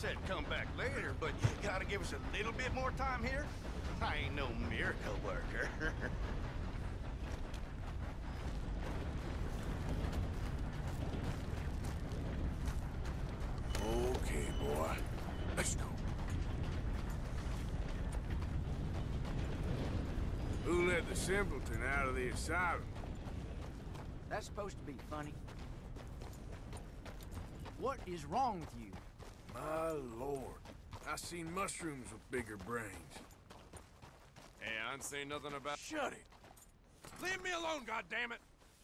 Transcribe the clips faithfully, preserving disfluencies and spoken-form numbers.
said come back later, but you gotta give us a little bit more time here. I ain't no miracle worker. Okay, boy. Let's go. Who let the simpleton out of the asylum? That's supposed to be funny. What is wrong with you? My lord. I seen mushrooms with bigger brains. Hey, I ain't saying nothing about... Shut it! Leave me alone, goddammit!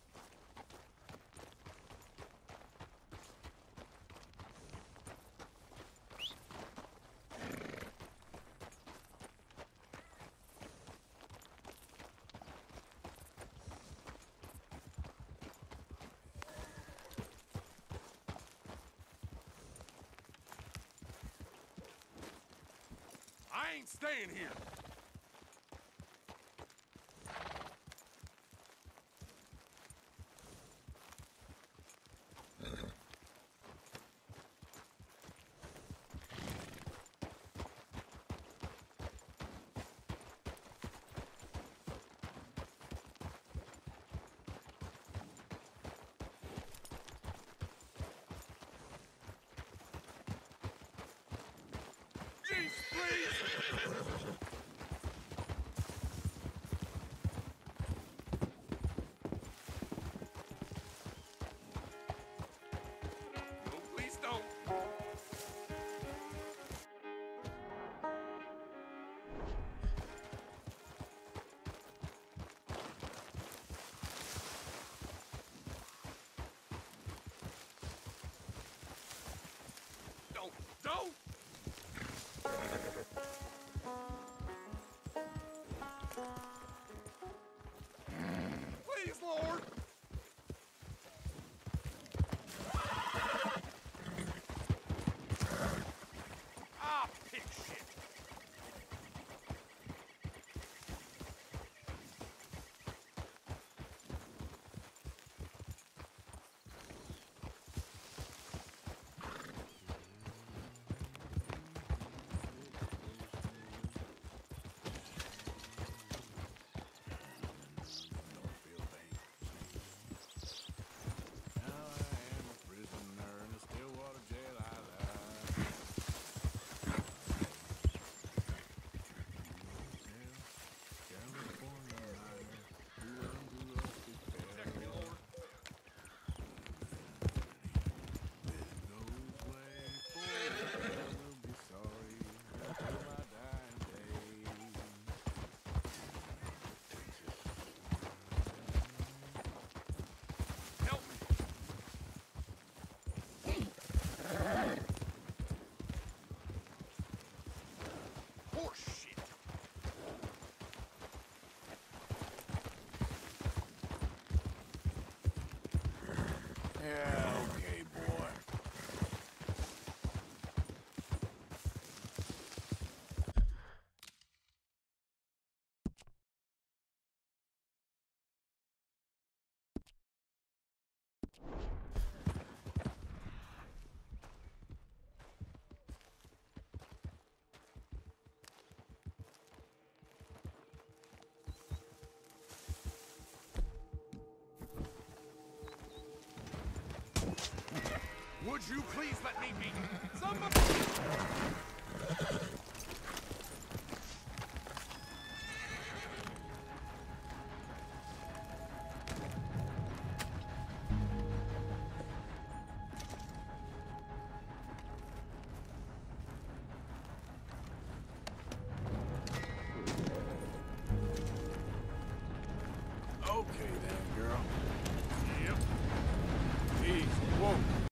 I ain't staying here! Jeez, please! No, please don't. Don't, don't! Please, Lord! Ah, pig shit! Yeah, okay, boy. Would you please let me be? Somebody...